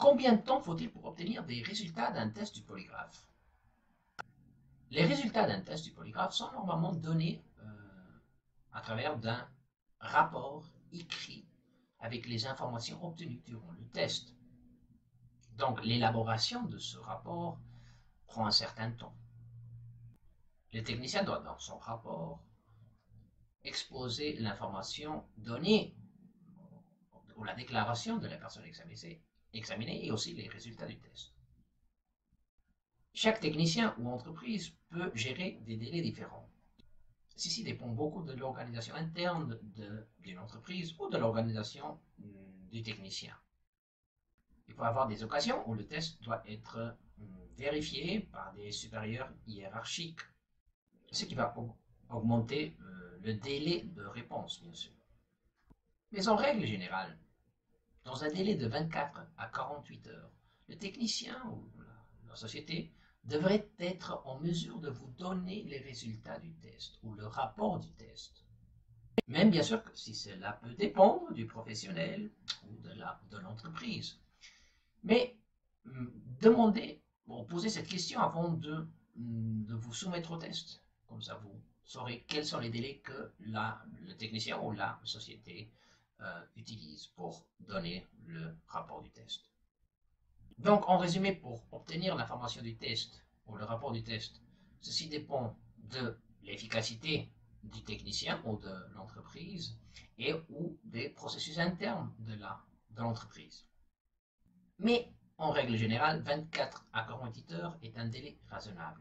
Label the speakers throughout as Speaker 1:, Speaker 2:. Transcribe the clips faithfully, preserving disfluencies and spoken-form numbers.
Speaker 1: Combien de temps faut-il pour obtenir des résultats d'un test du polygraphe? Les résultats d'un test du polygraphe sont normalement donnés euh, à travers d'un rapport écrit avec les informations obtenues durant le test. Donc l'élaboration de ce rapport prend un certain temps. Le technicien doit dans son rapport exposer l'information donnée ou la déclaration de la personne examinée, examinée et aussi les résultats du test. Chaque technicien ou entreprise peut gérer des délais différents. Ceci dépend beaucoup de l'organisation interne d'une entreprise ou de l'organisation du technicien. Il peut y avoir des occasions où le test doit être vérifié par des supérieurs hiérarchiques, ce qui va augmenter le délai de réponse, bien sûr. Mais en règle générale, dans un délai de vingt-quatre à quarante-huit heures, le technicien ou la, la société devrait être en mesure de vous donner les résultats du test ou le rapport du test. Même bien sûr que si cela peut dépendre du professionnel ou de l'entreprise. Mais demandez, bon, posez cette question avant de, de vous soumettre au test. Comme ça, vous saurez quels sont les délais que la, le technicien ou la société euh, utilise pour donner le rapport du test. Donc, en résumé, pour obtenir l'information du test ou le rapport du test, ceci dépend de l'efficacité du technicien ou de l'entreprise et ou des processus internes de l'entreprise. Mais, en règle générale, vingt-quatre à quarante-huit heures est un délai raisonnable.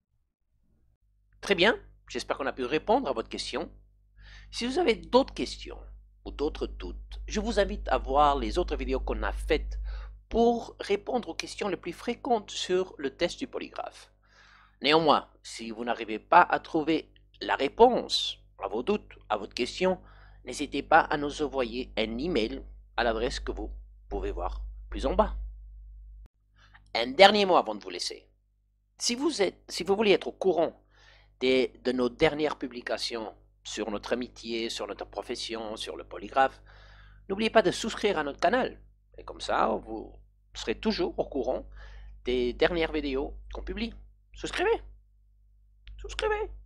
Speaker 2: Très bien, j'espère qu'on a pu répondre à votre question. Si vous avez d'autres questions ou d'autres doutes, je vous invite à voir les autres vidéos qu'on a faites pour répondre aux questions les plus fréquentes sur le test du polygraphe. Néanmoins, si vous n'arrivez pas à trouver la réponse à vos doutes, à votre question, n'hésitez pas à nous envoyer un email à l'adresse que vous pouvez voir plus en bas. Un dernier mot avant de vous laisser. Si vous, êtes, si vous voulez être au courant des, de nos dernières publications sur notre métier, sur notre profession, sur le polygraphe, n'oubliez pas de souscrire à notre canal. Et comme ça, vous serez toujours au courant des dernières vidéos qu'on publie. Souscrivez! Souscrivez!